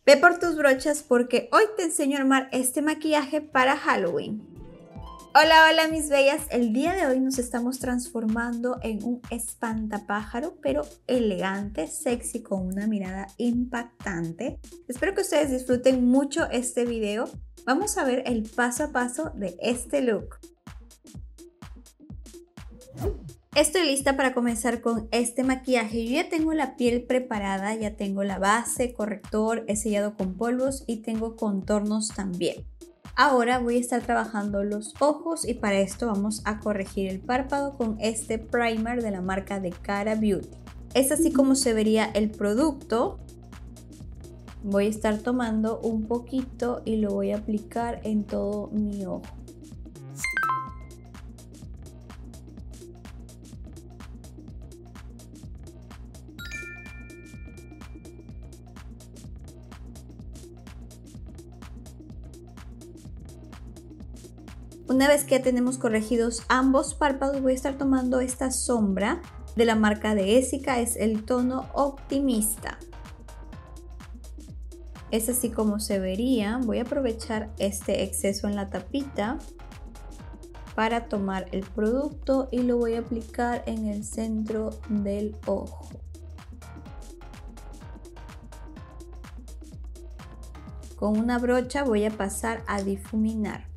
Ve por tus brochas porque hoy te enseño a armar este maquillaje para Halloween. Hola, hola mis bellas, el día de hoy nos estamos transformando en un espantapájaro, pero elegante, sexy, con una mirada impactante. Espero que ustedes disfruten mucho este video. Vamos a ver el paso a paso de este look. Estoy lista para comenzar con este maquillaje. Yo ya tengo la piel preparada, ya tengo la base, corrector, he sellado con polvos y tengo contornos también. Ahora voy a estar trabajando los ojos y para esto vamos a corregir el párpado con este primer de la marca de Cara Beauty. Es así como se vería el producto. Voy a estar tomando un poquito y lo voy a aplicar en todo mi ojo. Una vez que ya tenemos corregidos ambos párpados, voy a estar tomando esta sombra de la marca de Essica, es el tono Optimista. Es así como se vería. Voy a aprovechar este exceso en la tapita para tomar el producto y lo voy a aplicar en el centro del ojo. Con una brocha voy a pasar a difuminar.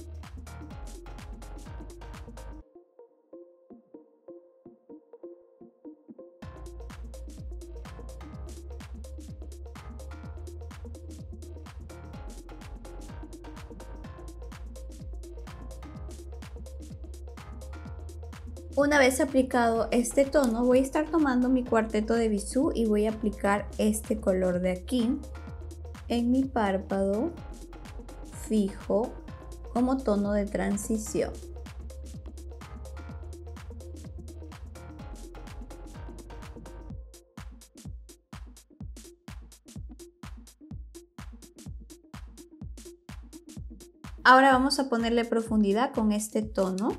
Una vez aplicado este tono, voy a estar tomando mi cuarteto de bisú y voy a aplicar este color de aquí en mi párpado fijo como tono de transición. Ahora vamos a ponerle profundidad con este tono.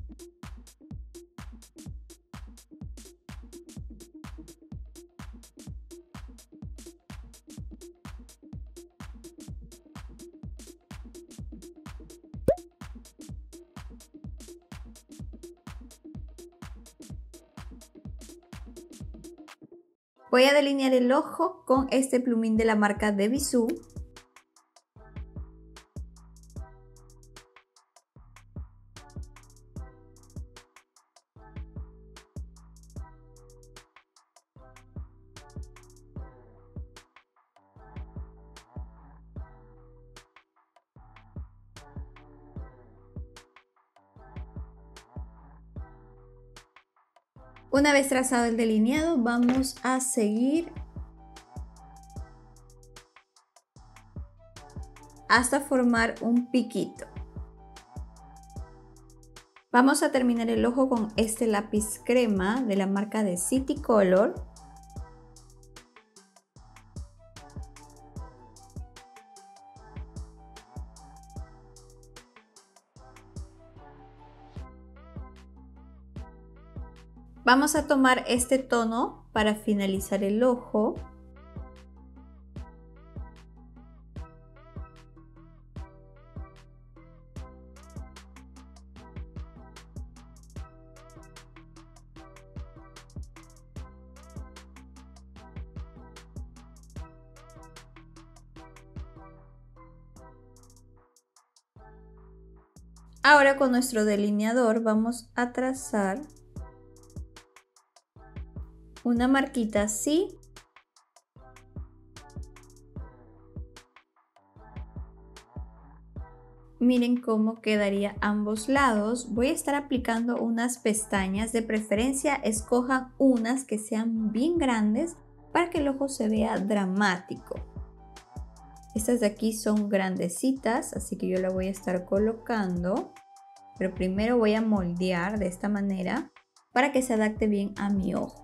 Voy a delinear el ojo con este plumín de la marca de Bisú. Una vez trazado el delineado, vamos a seguir hasta formar un piquito. Vamos a terminar el ojo con este lápiz crema de la marca de City Color. Vamos a tomar este tono para finalizar el ojo. Ahora con nuestro delineador vamos a trazar una marquita así. Miren cómo quedaría ambos lados. Voy a estar aplicando unas pestañas, de preferencia escojan unas que sean bien grandes para que el ojo se vea dramático. Estas de aquí son grandecitas, así que yo la voy a estar colocando. Pero primero voy a moldear de esta manera para que se adapte bien a mi ojo.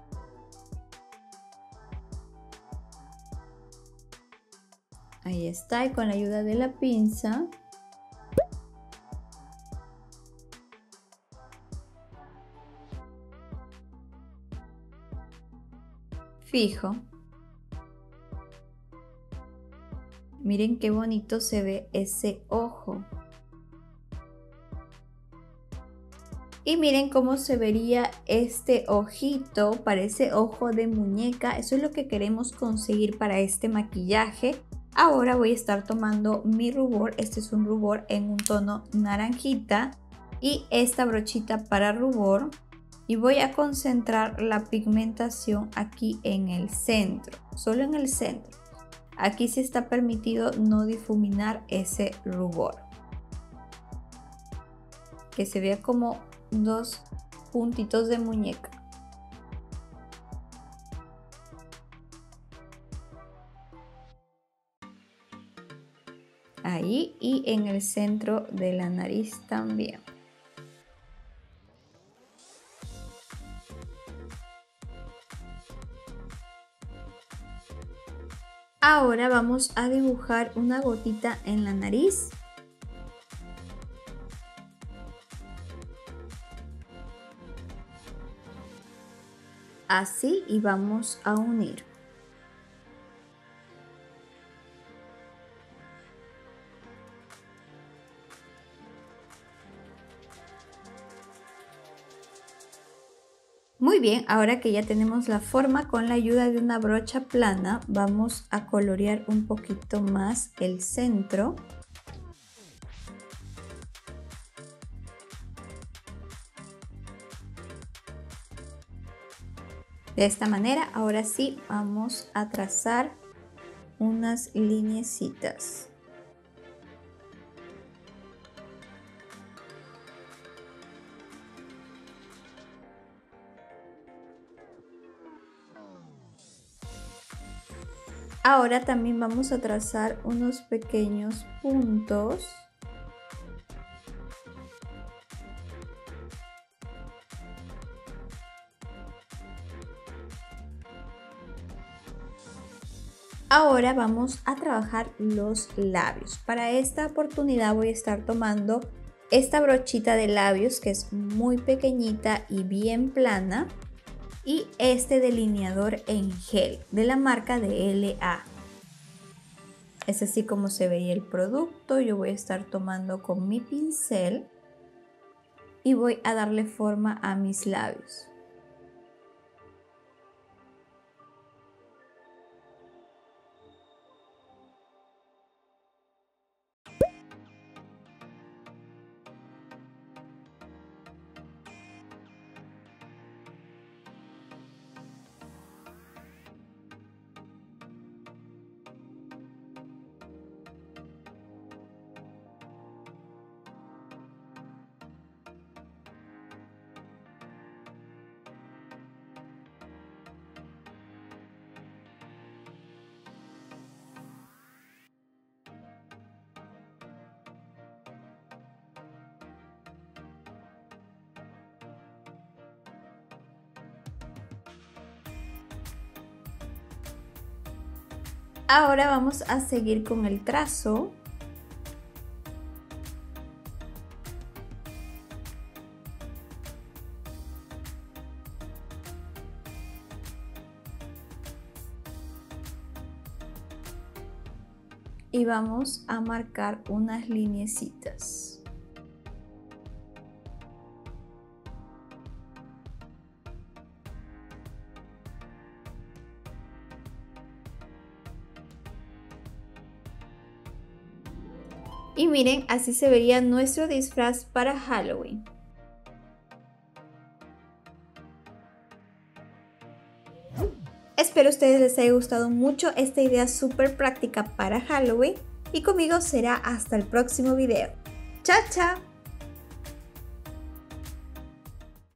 Ahí está, y con la ayuda de la pinza fijo. Miren qué bonito se ve ese ojo. Y miren cómo se vería este ojito, parece ojo de muñeca. Eso es lo que queremos conseguir para este maquillaje. Ahora voy a estar tomando mi rubor. Este es un rubor en un tono naranjita y esta brochita para rubor. Y voy a concentrar la pigmentación aquí en el centro, solo en el centro. Aquí sí está permitido no difuminar ese rubor. Que se vea como dos puntitos de muñeca. Ahí y en el centro de la nariz también. Ahora vamos a dibujar una gotita en la nariz. Así, y vamos a unir. Muy bien, ahora que ya tenemos la forma, con la ayuda de una brocha plana vamos a colorear un poquito más el centro. De esta manera, ahora sí vamos a trazar unas lineecitas. Ahora también vamos a trazar unos pequeños puntos. Ahora vamos a trabajar los labios. Para esta oportunidad voy a estar tomando esta brochita de labios que es muy pequeñita y bien plana. Y este delineador en gel de la marca de LA. Es así como se veía el producto. Yo voy a estar tomando con mi pincel y voy a darle forma a mis labios. Ahora vamos a seguir con el trazo. Y vamos a marcar unas lineecitas. Y miren, así se vería nuestro disfraz para Halloween. Espero a ustedes les haya gustado mucho esta idea súper práctica para Halloween. Y conmigo será hasta el próximo video. ¡Chao, chao!